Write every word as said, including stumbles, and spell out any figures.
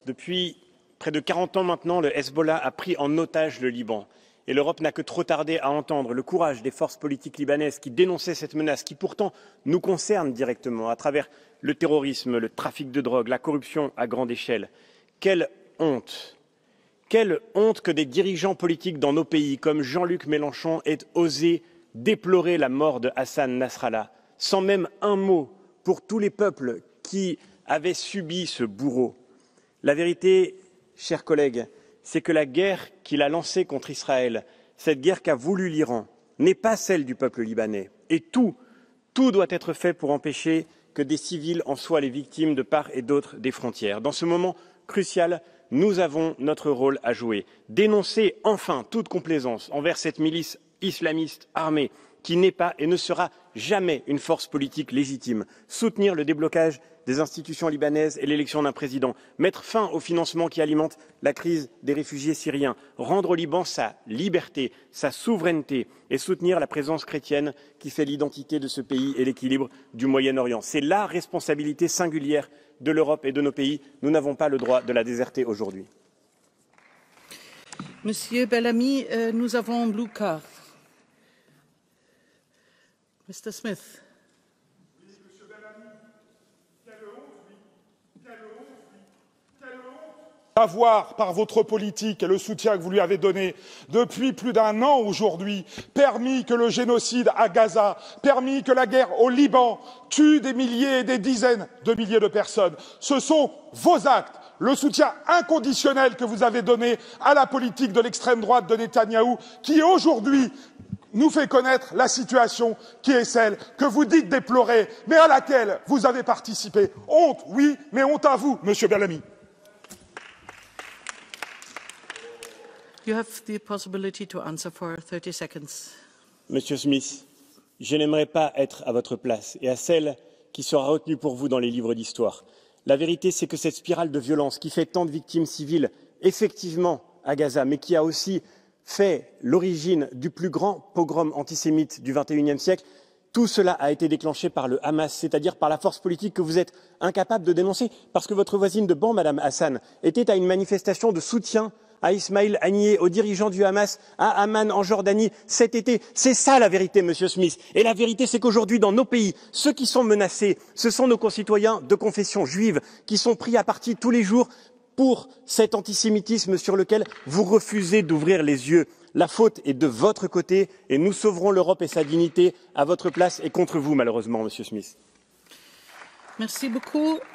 Depuis près de quarante ans maintenant, le Hezbollah a pris en otage le Liban. Et l'Europe n'a que trop tardé à entendre le courage des forces politiques libanaises qui dénonçaient cette menace, qui pourtant nous concerne directement à travers le terrorisme, le trafic de drogue, la corruption à grande échelle. Quelle honte! Quelle honte que des dirigeants politiques dans nos pays, comme Jean-Luc Mélenchon, aient osé déplorer la mort de Hassan Nasrallah, sans même un mot pour tous les peuples qui avaient subi ce bourreau. La vérité, chers collègues, c'est que la guerre qu'il a lancée contre Israël, cette guerre qu'a voulu l'Iran, n'est pas celle du peuple libanais. Et tout, tout doit être fait pour empêcher que des civils en soient les victimes de part et d'autre des frontières. Dans ce moment crucial, nous avons notre rôle à jouer. Dénoncer enfin toute complaisance envers cette milice islamiste armée qui n'est pas et ne sera jamais une force politique légitime. Soutenir le déblocage des institutions libanaises et l'élection d'un président. Mettre fin au financement qui alimente la crise des réfugiés syriens. Rendre au Liban sa liberté, sa souveraineté et soutenir la présence chrétienne qui fait l'identité de ce pays et l'équilibre du Moyen-Orient. C'est la responsabilité singulière de l'Europe et de nos pays. Nous n'avons pas le droit de la déserter aujourd'hui. Monsieur Bellamy, euh, nous avons blue card. Mister Smith. Oui, Monsieur Bellamy, quelle honte, oui, quelle honte, oui, quelle honte d'avoir, par votre politique et le soutien que vous lui avez donné depuis plus d'un an aujourd'hui, permis que le génocide à Gaza, permis que la guerre au Liban tue des milliers et des dizaines de milliers de personnes. Ce sont vos actes, le soutien inconditionnel que vous avez donné à la politique de l'extrême droite de Netanyahou, qui aujourd'hui nous fait connaître la situation qui est celle que vous dites déplorer, mais à laquelle vous avez participé. Honte, oui, mais honte à vous, Monsieur Bellamy. You have the possibility to answer for thirty seconds. Monsieur Smith, je n'aimerais pas être à votre place et à celle qui sera retenue pour vous dans les livres d'histoire. La vérité, c'est que cette spirale de violence qui fait tant de victimes civiles, effectivement, à Gaza, mais qui a aussi fait l'origine du plus grand pogrom antisémite du vingt et unième siècle, tout cela a été déclenché par le Hamas, c'est-à-dire par la force politique que vous êtes incapable de dénoncer, parce que votre voisine de banc, Madame Hassan, était à une manifestation de soutien à Ismaïl Haniyeh, aux dirigeants du Hamas, à Amman en Jordanie cet été. C'est ça la vérité, Monsieur Smith. Et la vérité, c'est qu'aujourd'hui, dans nos pays, ceux qui sont menacés, ce sont nos concitoyens de confession juive qui sont pris à partie tous les jours pour cet antisémitisme sur lequel vous refusez d'ouvrir les yeux. La faute est de votre côté et nous sauverons l'Europe et sa dignité à votre place et contre vous, malheureusement, Monsieur Smith. Merci beaucoup.